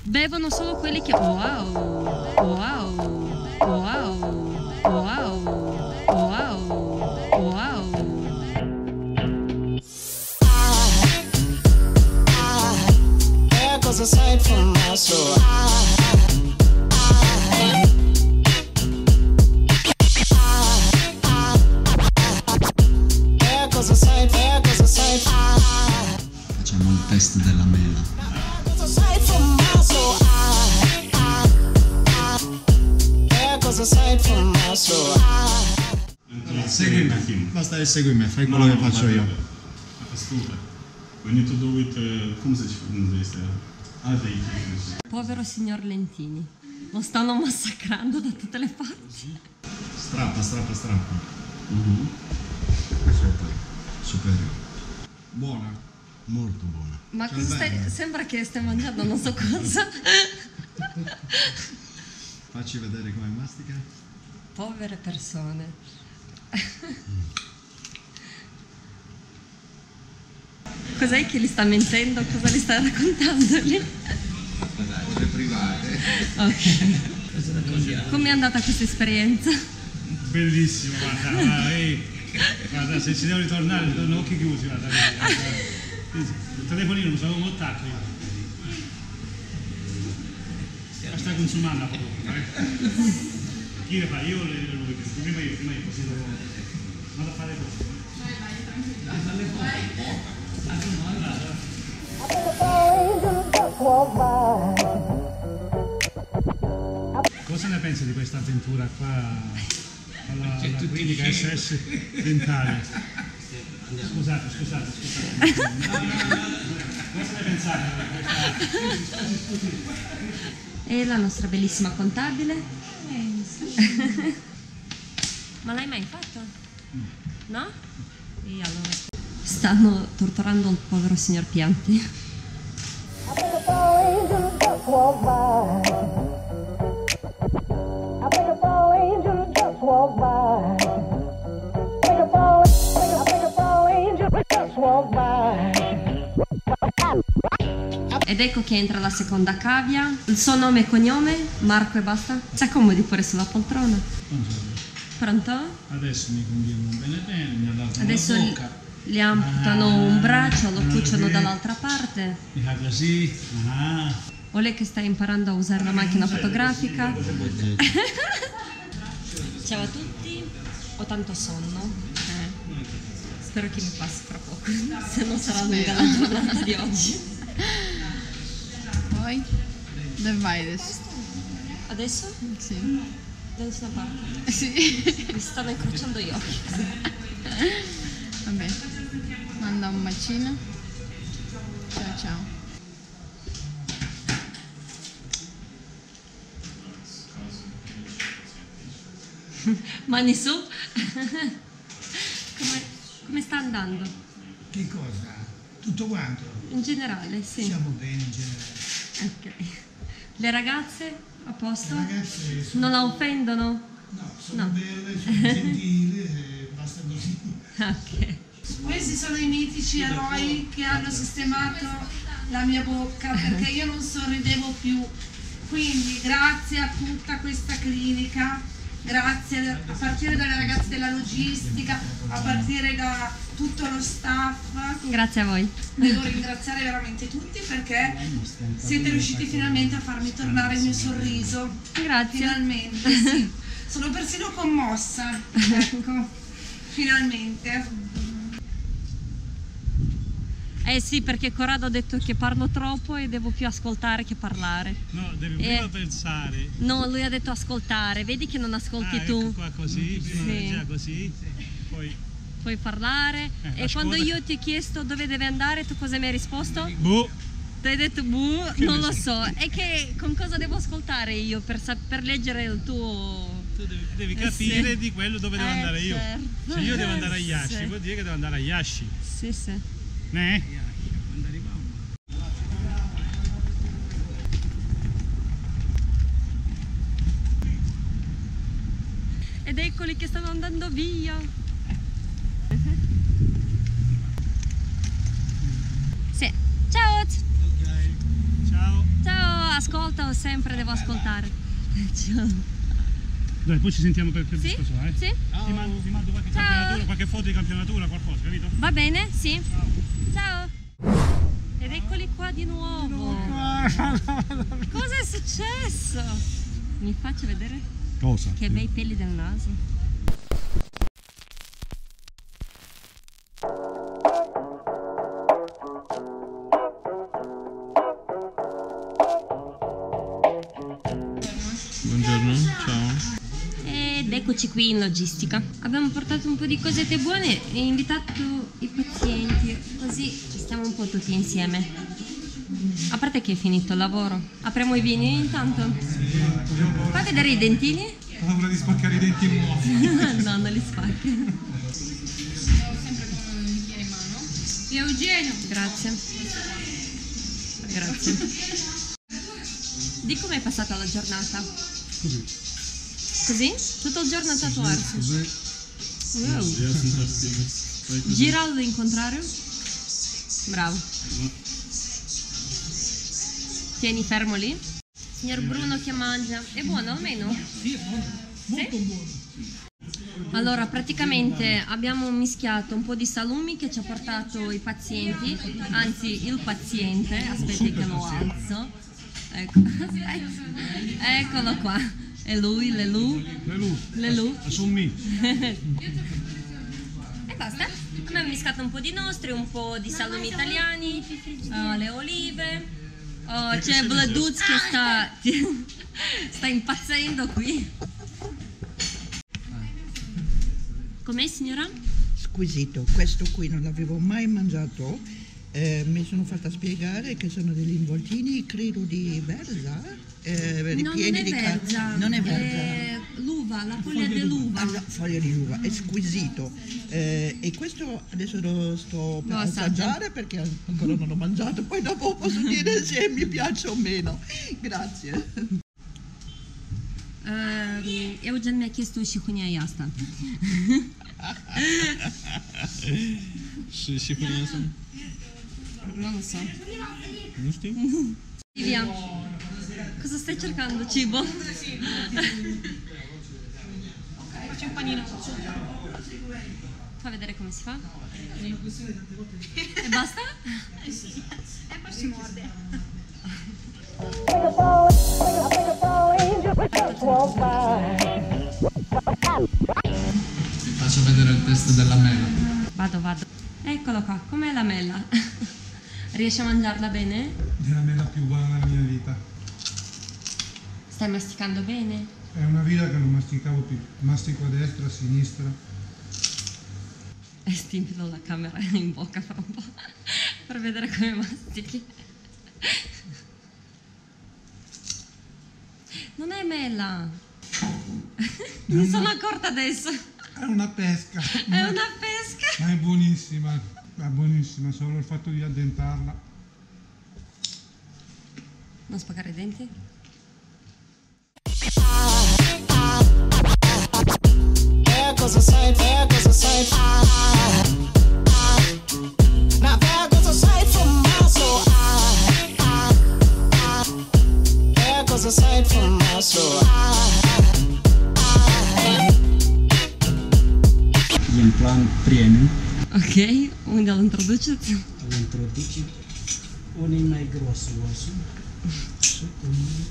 bevono solo quelli che... Wow, wow, wow, wow, wow, wow. There goes a sight from my soul. Facciamo il test della mela. Seguimi, basta che segui me, fai quello che faccio io. Ascolta, we need to do it, come si dice in inglese? Povero signor Lentini, lo stanno massacrando da tutte le parti. Strappa. Questo è poi superiore. Buona, molto buona. Ma cosa stai... Sembra che stai mangiando non so cosa. Facci vedere come mastica. Povere persone. Cos'è che li sta mentendo? Cosa li sta raccontandogli? Cose private. Ok. Com'è andata questa esperienza? Bellissimo, guarda, se ci devo ritornare, ritorno occhi chiusi, guarda. Il telefonino lo sapevo montato io. La sta consumando proprio, Chi le fa? Io o lui? Prima io, così dopo. Vado a fare cose. Cosa ne pensi di questa avventura qua alla clinica SS dentale? Scusate. Cosa ne pensate di questa? Scusi. E la nostra bellissima contabile? Ma l'hai mai fatto? No? E allora stanno torturando il povero signor Pianti. Ed ecco che entra la seconda cavia. Il suo nome e cognome? Marco e basta? Si accomodi pure sulla poltrona. Pronto? Adesso mi conviene bene, mi ha dato adesso una bocca. Gli amputano un braccio, lo cuciono dall'altra parte. Mi fa così. O lei che sta imparando a usare la macchina fotografica. Ciao a tutti, ho tanto sonno. Spero che mi passi fra poco, se no sarà lunga la giornata di oggi. Poi? Dove vai adesso? Adesso? Sì. Da nessuna parte. Sì. Mi stanno incrociando gli occhi. Vabbè, manda un bacino. Ciao. Mani su. Come sta andando? Che cosa? Tutto quanto? In generale, sì. Siamo bene in generale. Ok. Le ragazze a posto? Le ragazze sono... Non la offendono? No, sono belle, sono gentili e basta così. Ok. Questi sono i mitici eroi che hanno sistemato la mia bocca perché io non sorridevo più. Quindi grazie a tutta questa clinica, grazie a partire dalle ragazze della logistica, a partire da tutto lo staff. Grazie a voi. Devo ringraziare veramente tutti perché siete riusciti finalmente a farmi tornare il mio sorriso. Grazie. Finalmente, sì. Sono persino commossa. Ecco, finalmente. Eh sì, perché Corrado ha detto che parlo troppo e devo più ascoltare che parlare. No, devi prima pensare. No, lui ha detto ascoltare, vedi che non ascolti tu. Ecco qua così, prima già così, poi... Puoi parlare. E quando io ti ho chiesto dove deve andare, tu cosa mi hai risposto? Boh. Tu hai detto boh, non lo so. E che con cosa devo ascoltare io per leggere il tuo... Tu devi capire di quello dove devo andare io. Certo. Se io devo andare a Iashi, vuol dire che devo andare a Iashi. Sì, sì. Ed eccoli che stanno andando via. Sì. Ciao. Ok. Ciao. Ciao, ascolta. Ciao, sempre devo ascoltare. Ciao. Dai, poi ci sentiamo per Sì? questo, Sì? Ti mando qualche Ciao. campionatura, qualche foto di campionatura, qualcosa, capito? Va bene? Sì. Ciao. Ed eccoli qua di nuovo. Cosa è successo? Mi faccio vedere? Cosa? Che bei peli del naso. Buongiorno, ciao. Ed eccoci qui in logistica. Abbiamo portato un po' di cosette buone e invitato i pazienti, così stiamo un po' tutti insieme. A parte che è finito il lavoro. Apriamo i vini intanto. Fai vedere i dentini? Ho paura di spaccare i denti nuovi. No, non li spacchi. Sempre con il bicchiere in mano. E Eugenio. Grazie. Grazie. Di come è passata la giornata? Così. Così? Tutto il giorno a tatuarsi? Così. Wow. Fantastico. Gira all'incontrario? Bravo. Tieni fermo lì. Signor Bruno che mangia. È buono almeno? Sì, è buono. Molto Sì? buono. Allora, praticamente abbiamo mischiato un po' di salumi che ci ha portato i pazienti, anzi il paziente, aspetti che lo alzo. Ecco. Eccolo qua. E lui, Lelù. Lelù. Sono me. E basta. Abbiamo mischiato un po' di nostri, un po' di salumi italiani, le olive. Oh, c'è Vladuz che sta impazzendo qui. Com'è, signora? Squisito, questo qui non l'avevo mai mangiato, mi sono fatta spiegare che sono degli involtini, credo di verza, No, ripieni non è di verza. non è verza. È l'uva, la foglia dell'uva. Ah, foglia di uva, è squisito. E questo adesso lo sto per Lo assaggio. assaggiare perché ancora non l'ho mangiato, poi dopo posso dire se mi piace o meno. Grazie. Eugen mi ha chiesto și hunia asta. Și cu ea sunt? Non lo so. Nu știu. Via. Cosa stai cercando? Cibo? Faccio un panino. Fa vedere come si fa. E basta? E poi si morde. Vi faccio vedere il test della mela. Vado. Eccolo qua, com'è la mela? Riesci a mangiarla bene? È la mela più buona della mia vita. Stai masticando bene? È una vita che non masticavo più. Mastico a destra, a sinistra. E stimolo la camera in bocca fra un po' per vedere come mastichi. Non è mela. Mi sono accorta adesso. È una pesca. È una pesca. Ma è buonissima. È buonissima, solo il fatto di addentarla. Non spaccare i denti? There goes a sight, there goes a sight. Now there goes a sight from my soul. There goes a sight from my soul. Implant premium. Ok, unde îl introduceți? Îl introducem. Unul e mai gros osul. Și unul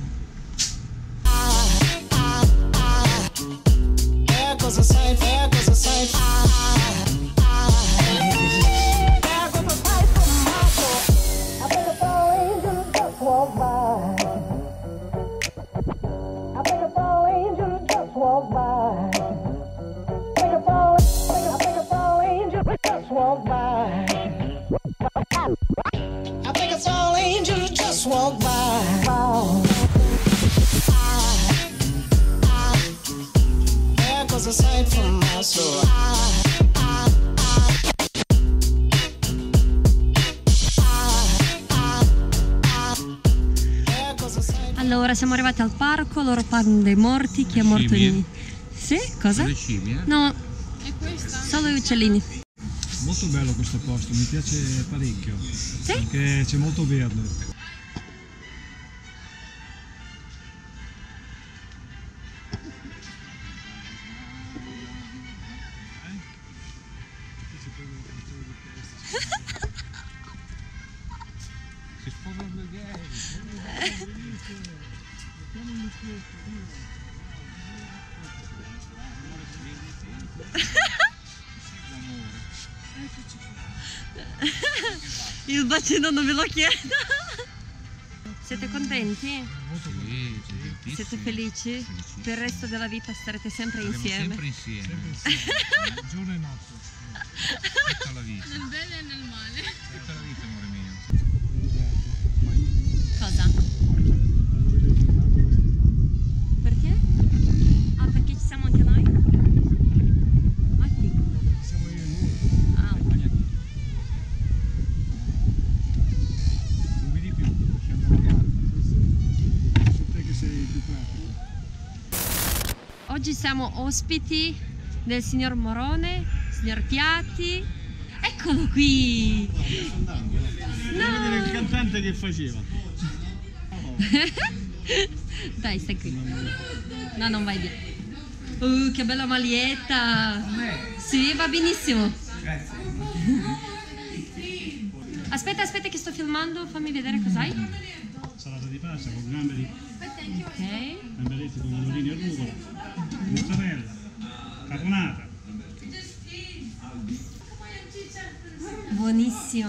There goes a sight, there goes a sight. There goes a sight from my soul. I think a tall angel just walked by. I think a tall angel just walked by. I think a tall angel just walked by. I think a tall angel just walked by. There goes a sight from my soul. Allora, siamo arrivati al parco, loro parlano dei morti, chi è morto in... Sì? Cosa? Le scimmie? No, E questa? solo gli uccellini. Molto bello questo posto, mi piace parecchio. Sì? Perché c'è molto verde. Il bacino non ve lo chiedo. Siete contenti? Sì, Siete felici? Per il resto della vita starete sempre insieme? Sempre insieme. Giorno e notte. Tutta la vita. Nel bene e nel male. Tutta la vita, amore mio. Cosa? Perché? Ah, perché ci siamo anche noi? Ma chi? Siamo io e lui. Ah. Non vedi più, scendo la parte. Su te che sei più pratico. Oggi siamo ospiti del signor Morone, signor Piatti. Eccolo qui! Vedere il cantante che faceva. Dai, stai qui. No, non vai via. Che bella maglietta! Sì, va benissimo. Aspetta, aspetta che sto filmando, fammi vedere cos'hai. Salata di pasta con gamberi, Ok. gamberetti con pomodorini e rucola, mozzarella, carbonata. Buonissimo.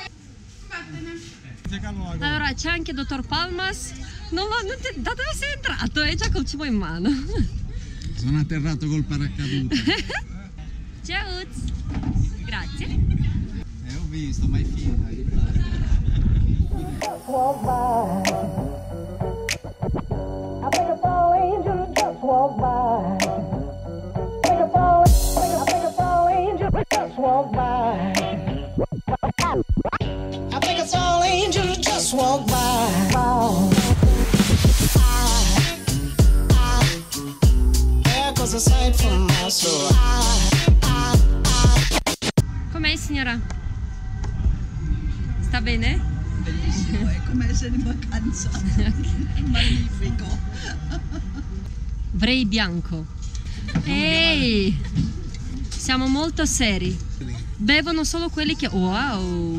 Allora, c'è anche il dottor Palmas. Da dove sei entrato? È già col cibo in mano. Sono atterrato col paracadute. Ciao. Grazie. Ho visto, mai finta. Just walk by. I think a fall angel just walk by. I think a fall angel just walk by. I think a fall angel just walk by. There goes a sight from my soul. Com'è, signora? Sta bene? Bellissimo, è come essere in vacanza. Magnifico. Vrei bianco. Ehi! Siamo molto seri. Bevono solo quelli che... Wow!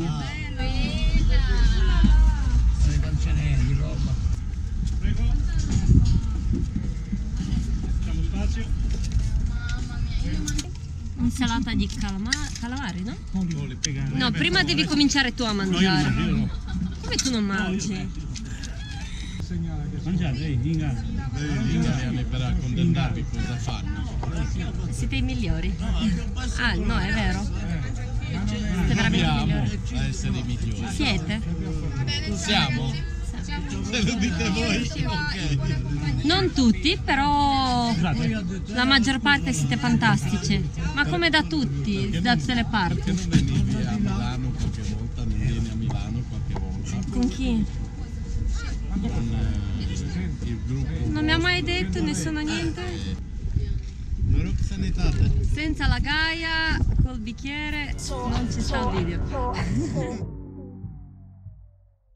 Non ce n'è di roba. Prego. Facciamo spazio. Insalata di calamari, no? No, Beh, prima devi cominciare tu a No, io mangiare. non mangio, io no. Come tu non mangi? Mangiate, inga. Per condannarvi cosa fanno? Siete i migliori. Ah, no, è vero. Siete veramente i migliori. A essere i migliori. Siete? Siamo? Se lo dite voi, ok. Non tutti, però la maggior parte siete fantastici. Ma come da tutti, da tutte le parti. Perché non venivi a Milano qualche volta? Non vieni a Milano qualche volta? Con chi? Con il gruppo. Non mi ha mai detto nessuno niente. Non sanitate. Senza la gaia, col bicchiere, non ci sta il video.